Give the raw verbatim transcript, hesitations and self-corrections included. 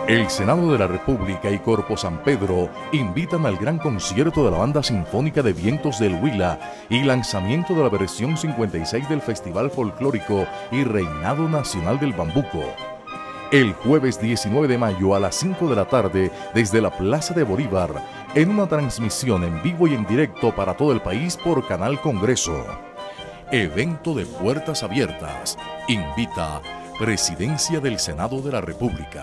El Senado de la República y Corpo San Pedro invitan al gran concierto de la Banda Sinfónica de Vientos del Huila y lanzamiento de la versión cincuenta y seis del Festival Folclórico y Reinado Nacional del Bambuco. El jueves diecinueve de mayo a las cinco de la tarde desde la Plaza de Bolívar, en una transmisión en vivo y en directo para todo el país por Canal Congreso. Evento de puertas abiertas. Invita Presidencia del Senado de la República.